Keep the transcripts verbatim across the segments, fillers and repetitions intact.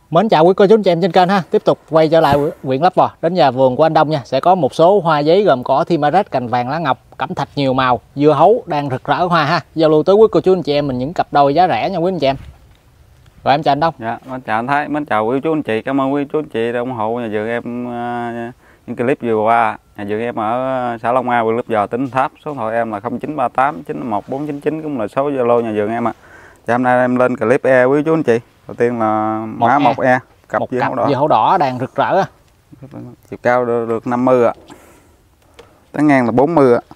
Mến chào quý cô chú anh chị em trên kênh ha. Tiếp tục quay trở lại huyện Lấp Vò, đến nhà vườn của anh Đông nha. Sẽ có một số hoa giấy gồm cỏ Thimaret, cành vàng lá ngọc, cẩm thạch nhiều màu, dưa hấu đang rực rỡ hoa ha. Giao lưu tới quý cô chú anh chị em mình những cặp đôi giá rẻ nha quý anh chị em. Rồi em chào anh Đông. Dạ, mến chào anh Thái, mến chào quý chú anh chị. Cảm ơn quý chú anh chị đã ủng hộ nhà vườn em uh, những clip vừa qua. Nhà vườn em ở xã Long A, huyện Lấp Vò, tỉnh Tháp. Số điện thoại em là không chín ba tám chín một bốn chín chín, cũng là số Zalo nhà vườn em ạ. À. Dạ, hôm nay em lên clip E quý chú anh chị. Đầu tiên là mã một E, cặp một dưa cặp hấu đỏ. Dưa hấu đỏ đang rực rỡ á. Chiều cao được, được năm mươi ạ. À. Tán ngang là bốn mươi ạ. À.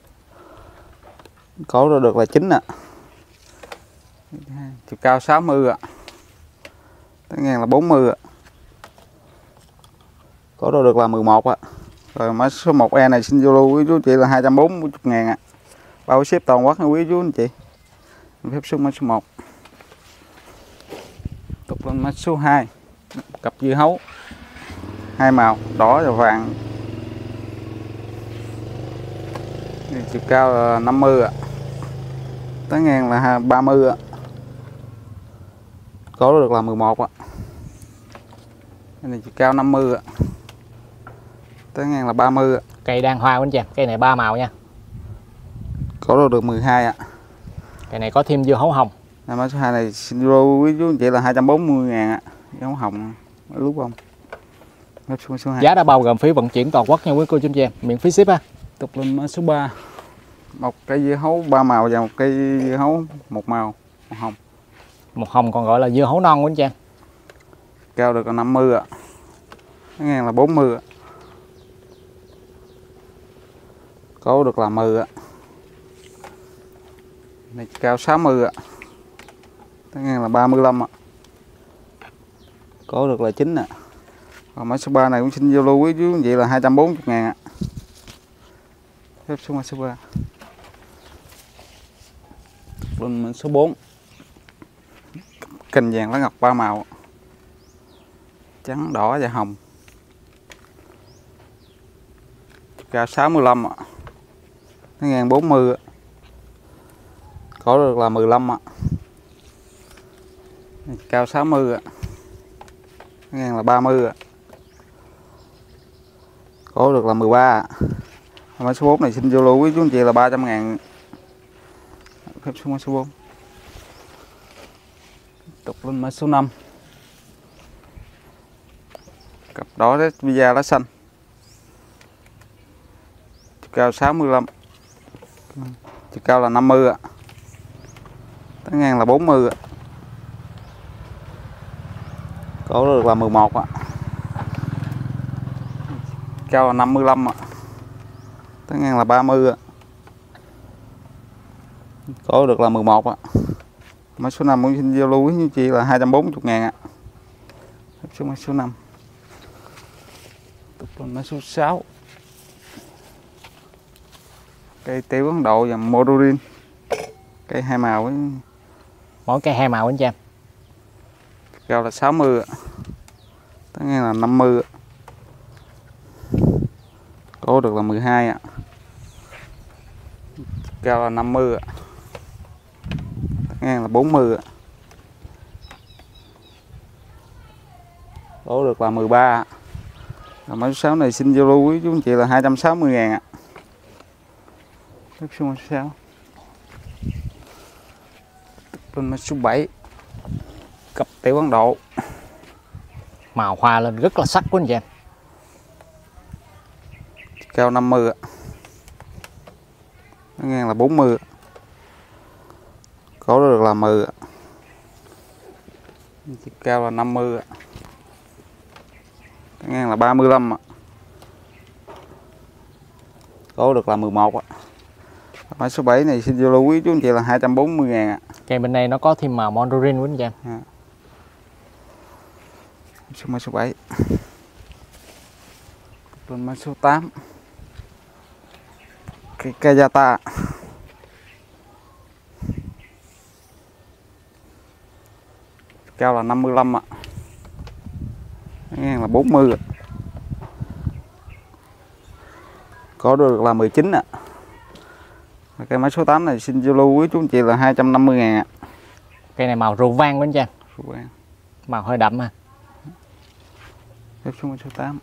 Cổ được là chín ạ. À. Chiều cao sáu mươi ạ. À. Tán ngang là bốn mươi ạ. À. Cổ đồ được là mười một ạ. À. Rồi mã số một E này xin Zalo quý chú chị là hai trăm bốn mươi ngàn ạ. À. Bao ship toàn quốc nha quý chú anh chị. Phép số mã số một. Tục lên mã số hai. Cặp dưa hấu hai màu đỏ và vàng. Chiều cao là năm mươi ạ. À. Tán ngang là ba mươi ạ. À. Cổ được là mười một ạ. À. Cái này chiều cao năm mươi ạ. À. Tán ngang là ba mươi ạ. À. Cây đang hoa anh chị, cây này ba màu nha. Cổ được mười hai ạ. À. Cây này có thêm dưa hấu hồng. Mã số hai này xin Zalo quý chú anh chị là hai trăm bốn mươi ngàn ạ. À. Dưa hấu hồng lúc không. Số, số giá đã bao gồm phí vận chuyển toàn quốc nha quý cô chú anh chị em, miễn phí ship ha. Tục lên mã số ba. Một cây dưa hấu ba màu và một cây dưa hấu một màu, một hồng. Một hồng còn gọi là dưa hấu non quý anh chị em. Cao được là năm mươi ạ. Cái ngang là bốn mươi ạ. Cổ được là mười ạ. Này cao sáu mươi ạ. Cái ngang là ba mươi lăm ạ. Cổ được là chín ạ. Còn mã số ba này cũng xin Zalo quý chú vậy là hai trăm bốn mươi ngàn ạ. Phép số mã số ba. Lên mã số bốn. Cành vàng lá ngọc ba màu. Trắng, đỏ và hồng. Cao sáu mươi lăm ạ. Cái ngang bốn mươi ạ. Cổ được là mười lăm ạ. Cao sáu mươi ạ. Cái ngang là ba mươi ạ. Cổ được là mười ba ạ. Mã số bốn này xin Zalo quý chú anh chị là ba trăm ngàn. Phép số mã số bốn. Tục lên mã số năm. Cặp đỏ đấy, visa lá xanh. Chiều cao sáu mươi lăm. Chiều cao là năm mươi ạ. Tán ngang là bốn mươi ạ. Cổ được là mười một ạ. Cao là năm mươi lăm ạ. Tán ngang là ba mươi ạ. Cổ được là mười một ạ. Mã số năm cũng xin Zalo quý anh chị là hai trăm bốn mươi ngàn ạ. Số mã số năm. Tục lên mã số sáu. Cây tiêu Ấn Độ và Modorin. Cây hai màu ấy. Mỗi cây hai màu anh chị em. Cao là sáu mươi ạ. Tán ngang là năm mươi ạ. Cổ được là mười hai ạ. Cao là năm mươi ạ. Tán ngang là bốn mươi ạ. Cổ được là mười ba ạ. Mã số sáu này xin Zalo quý chú anh chị là hai trăm sáu mươi ngàn ạ. Số mã số sáu. Bên mã số bảy. Cặp tiểu Ấn Độ. Màu hoa lên rất là sắc của anh chị em. Cao năm mươi ạ. Ngang là bốn mươi ạ. Cổ được là mười ạ. Cao là năm mươi ạ. Ngang là ba mươi lăm ạ. Cổ được là mười một ạ. Mã số bảy này xin Zalo quý chú anh chị là hai trăm bốn mươi ngàn ạ. Cây bên đây nó có thêm màu Mandarin quý anh chị em. À. Số mã số bảy. Lên mã số tám. Cây Kayata. Cao là năm mươi lăm ạ. Ngang là bốn mươi ạ. Có được là mười chín ạ. Cây mã số tám này xin Zalo quý chú anh chị là hai trăm năm mươi ngàn ạ. Cây này màu rượu vang của anh chị em. Rượu vang. Màu hơi đậm ha. Phép số số tám.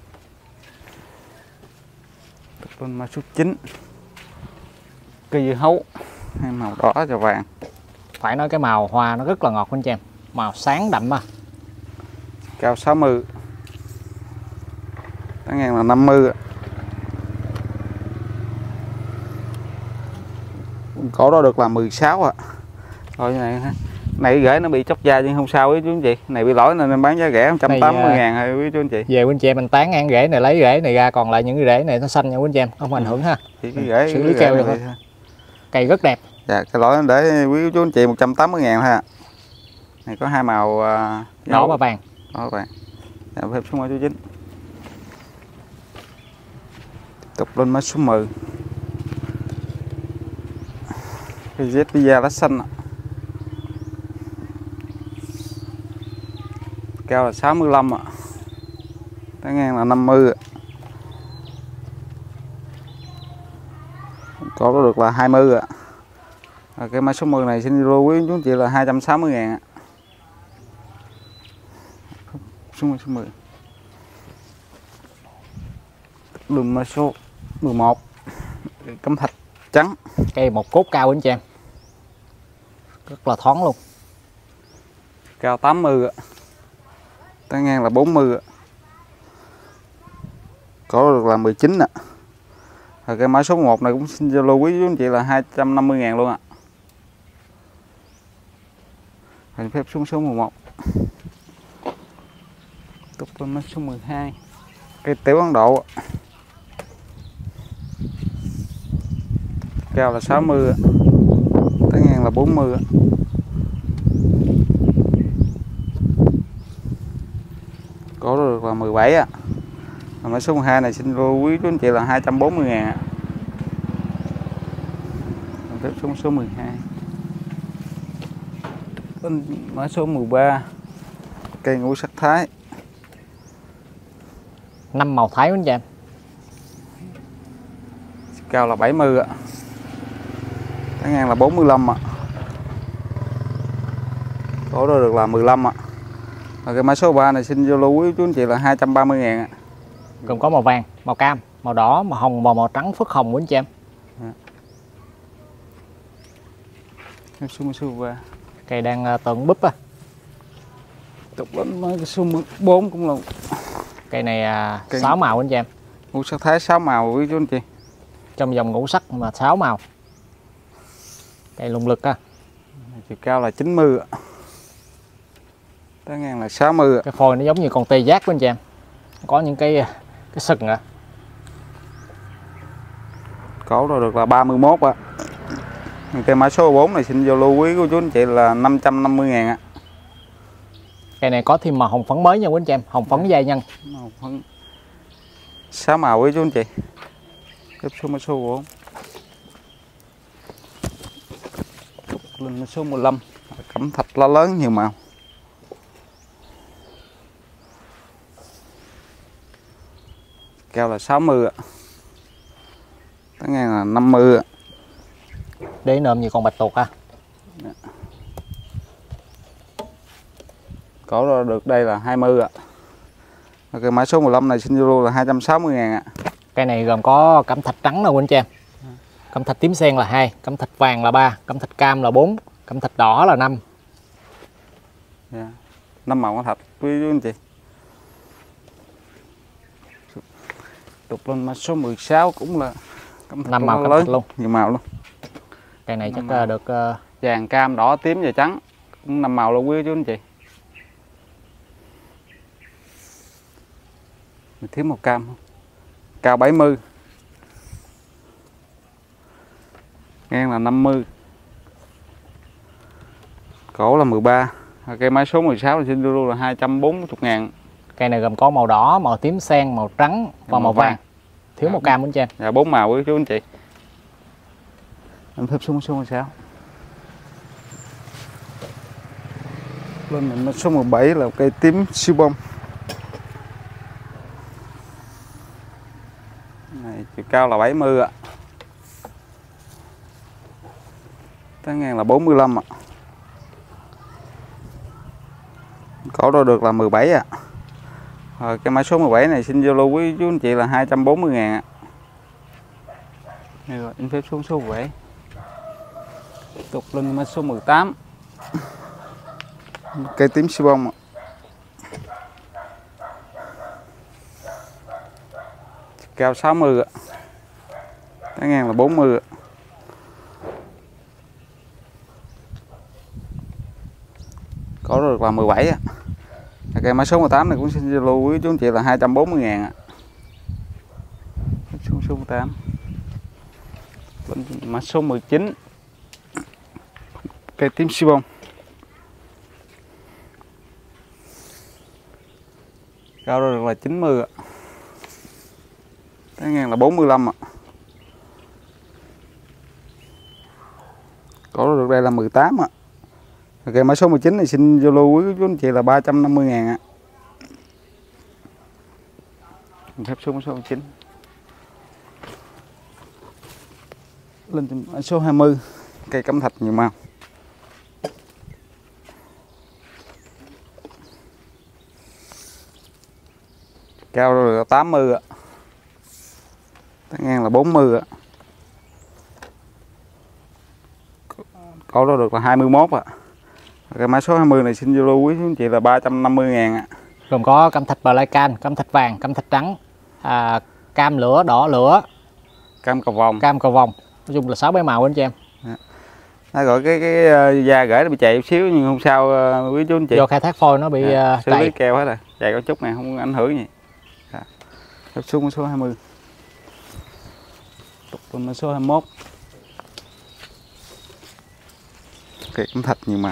Tục lên mã số chín. Cây dưa hấu màu đỏ và vàng. Phải nói cái màu hoa nó rất là ngọt anh chị em, màu sáng đậm mà. Cao sáu mươi. Tán ngang là năm mươi. Cổ đó được là mười sáu ạ. Rồi như này ha. Này rễ nó bị chóc da nhưng không sao quý chú anh chị. Này bị lỗi nên em bán giá rẻ một trăm tám mươi ngàn thôi quý chú anh chị. Về quý anh chị em mình tán ngang rễ này, lấy rễ này ra, còn lại những cái rễ này nó xanh nha quý anh chị em, không ảnh hưởng ha. Chỉ cái rễ xử lý keo được thôi. Cây rất đẹp. Dạ, cái lỗi để quý chú anh chị một trăm tám mươi ngàn thôi ạ. Này có hai màu uh, đỏ và vàng. Đỏ và vàng. Dạ, phép số mã số chín. Tiếp tục lên mã số mười. Cây Z pizza lá xanh ạ. Cao là sáu mươi lăm ạ. Tán ngang là năm mươi ạ. Có đó được là hai mươi ạ. À, cái mã số mười này xin lưu quý chú anh chị là hai trăm sáu mươi ngàn ạ. Số mười. Đường mã số mười một. Cẩm thạch trắng. Cây một cốt cao anh chị em, rất là thoáng luôn. Cao tám mươi ạ. Tán ngang là bốn mươi ạ. Có được là mười chín ạ. Rồi cái mã số một này cũng xin lưu quý chú anh chị là hai trăm năm mươi ngàn luôn ạ. Hình phép xuống số mười một. Tiếp lên mã số mười hai. Cây tiểu Ấn Độ. Cao là sáu mươi, tán ngang là bốn mươi. Cổ được là mười bảy ạ. Mã số mười hai này xin lưu quý chú anh chị là hai trăm bốn mươi ngàn ạ. Tiếp xuống số mười hai. Mã số mười ba. Cây ngũ sắc Thái. Năm màu Thái anh chị em. Cao là bảy mươi ạ. Tán ngang là bốn mươi lăm ạ. Cổ đó được là mười lăm ạ. Rồi cái mã số ba này xin vô lưu quý chú anh chị là hai trăm ba mươi ngàn ạ. Gồm có màu vàng, màu cam, màu đỏ, màu hồng và màu trắng phớt hồng của anh chị em. Cái số số ba. Cây đang uh, tận búp á. Tục đến mấy cái số mười bốn cũng là cây này uh, cây... sáu màu anh chị em. Ngũ sắc Thái sáu màu quý chú anh chị. Trong dòng ngũ sắc mà sáu màu. Cây lùng lực á. Chiều cao là chín mươi ạ. Tán ngang là sáu mươi ạ. Cái phôi nó giống như con tê giác của anh chị em. Có những cái cái sừng ạ. Cổ rồi được là ba mươi mốt ạ. Cây mã số bốn này xin vô lưu quý của chú anh chị là năm trăm năm mươi ngàn ạ. Cây này có thêm màu hồng phấn mới nha quý anh chị em, hồng phấn dây nhân. Hồng phấn sáu màu quý chú anh chị. Tiếp số mã số bốn. Lên mã số mười lăm. Cẩm thạch lá lớn nhiều màu. Cao là sáu mươi ạ. Tán ngang là năm mươi ạ. Để nôm như con bạch tuộc à. Cổ ra được đây là hai mươi ạ. Cái mã số mười lăm này xin vô là hai trăm sáu mươi ngàn ạ. Cây này gồm có cẩm thạch trắng nè quý anh chị em. Cẩm thạch tím sen là hai, cẩm thạch vàng là ba, cẩm thạch cam là bốn, cẩm thạch đỏ là năm. Yeah. năm màu cẩm thạch quý chú anh chị. Tục lên mã số mười sáu cũng là năm màu cẩm thạch luôn, nhiều màu luôn. Cây này chắc màu. Được uh... vàng, cam, đỏ, tím và trắng, cũng năm màu luôn quý chú anh chị. Mình thiếu màu cam không? Cao bảy mươi, ngang là năm mươi, cổ là mười ba. Cây máy số mười sáu thì xin luôn là hai trăm bốn mươi ngàn. Cây này gồm có màu đỏ, màu tím sen, màu trắng và màu, màu vàng. vàng. Thiếu à, màu cam anh chị em. Dạ bốn màu quý chú anh chị. Em phép số số mười sáu. Lên mình số mười bảy là cây tím siêu bông. Này, chiều cao là bảy mươi ạ. Tán ngang là bốn mươi lăm ạ. Cổ đo được là mười bảy ạ. Rồi cái mã số mười bảy này xin giao lưu quý chú anh chị là hai trăm bốn mươi ngàn ạ. Đây rồi, in phép xuống số mười bảy. Tiếp tục lên mã số mười tám. Cây tím siêu bông ạ. Cao sáu mươi ạ. Tán ngang là bốn mươi ạ. Có được là mười bảy ạ. Cây mã số mười tám này cũng xin giao lưu quý chú anh chị là hai trăm bốn mươi ngàn ạ. Xuống số mười tám. Bên mã số mười chín. Cây tím siêu bông. Cao được là chín mươi ạ. Tán ngang là bốn mươi lăm ạ. Có được đây là mười tám ạ. Cây mã số mười chín này xin giao lưu quý chú anh chị là ba trăm năm mươi ngàn ạ. Phép số mã số mười chín. Lên mã số hai mươi. Cây cẩm thạch nhiều màu. Cao rồi là tám mươi ạ. Tán ngang là bốn mươi ạ. Có đó được là hai mươi mốt ạ. Cái mã số hai mươi này xin giao lưu quý chú anh chị là ba trăm năm mươi ngàn ạ. Gồm có cẩm thạch Black Can, cẩm thạch vàng, cẩm thạch trắng, à, cam lửa, đỏ lửa, Cam cầu vồng. Cam cầu vồng. Nói chung là sáu bảy màu anh chị em. Nó gọi cái cái da gãy nó bị chạy chút xíu nhưng không sao quý chú anh chị. Do khai thác phôi nó bị à, uh, xử lý keo hết rồi. Chạy có chút này không ảnh hưởng gì. Tiếp xuống số hai mươi. Tục lên số hai mươi mốt. Cây cẩm thạch nhiều màu.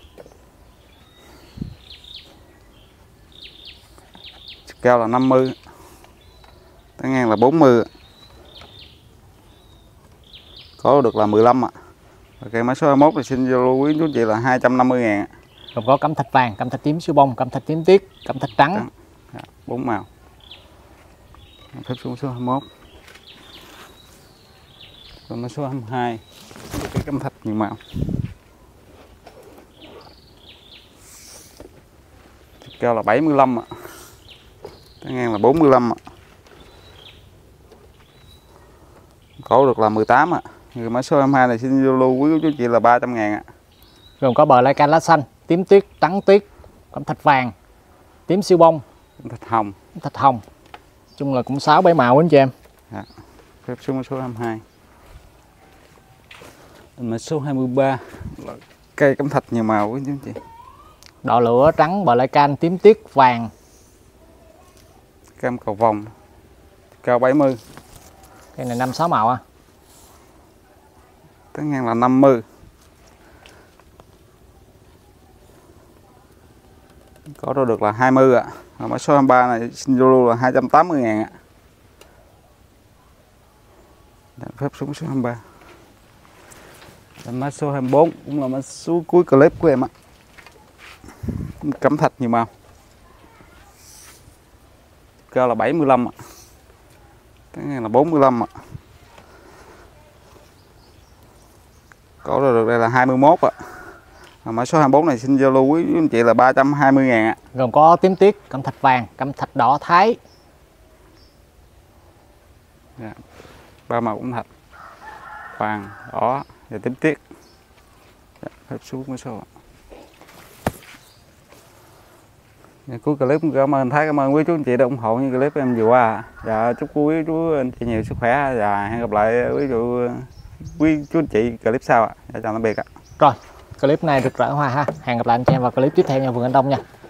Cao là năm mươi. Tán ngang là bốn mươi. Có được là mười lăm ạ. Cây mã số hai mươi mốt thì xin giao lưu quý chú chị là hai trăm năm mươi ngàn. Gồm có cẩm thạch vàng, cẩm thạch tím siêu bông, cẩm thạch tím tiết, cẩm thạch trắng. Bốn màu. Phép xuống số hai mươi mốt. Còn mã số hai mươi hai. Cái cẩm thạch nhiều màu. Cao là bảy mươi lăm ạ. Tán ngang là bốn mươi lăm ạ. Cổ được là mười tám ạ. Người mã số hai mươi hai này xin giao lưu quý chú chị là ba trăm ngàn ạ. Gồm có Black Can lá xanh, tím tuyết, trắng tuyết, cẩm thạch vàng, tím siêu bông, Cẩm thạch hồng. cẩm thạch hồng. Nói chung là cũng sáu bảy màu anh chị em. Dạ. Phép xuống số hai mươi hai. Mã số hai mươi ba là cây cẩm thạch nhiều màu quý chú chị. Đỏ lửa, trắng, Black Can, tím tuyết, vàng. Cam cầu vồng. Cao bảy mươi. Cây này năm sáu màu à. Tán ngang là năm mươi. Có đâu được là hai mươi ạ. À. Mã số hai mươi ba này xin giao lưu là hai trăm tám mươi ngàn ạ. À. Phép xuống số hai mươi ba. Mã số hai mươi bốn cũng là mã số cuối clip của em ạ. Cẩm thạch nhiều màu. Cao là bảy mươi lăm ạ. Tán ngang là bốn mươi lăm ạ. Có được đây là hai mươi mốt ạ. À, mã số hai mươi bốn này xin giao lưu quý anh chị là ba trăm hai mươi ngàn ạ. Gồm có tím tuyết, cẩm thạch vàng, cẩm thạch đỏ thái. Dạ. Ba màu cẩm thạch. Vàng, đỏ và tím tuyết. Dạ, phép xuống mã số. Dạ, cuối clip cảm ơn Thái, cảm ơn quý chú anh chị đã ủng hộ như clip em vừa qua. Dạ, chúc quý chú anh chị nhiều sức khỏe và hẹn gặp lại quý chú quý chú anh chị clip sau ạ. Dạ, chào tạm biệt ạ. Rồi, clip này rực rỡ hoa ha. Hẹn gặp lại anh chị em vào clip tiếp theo nha Vườn Anh Đông nha.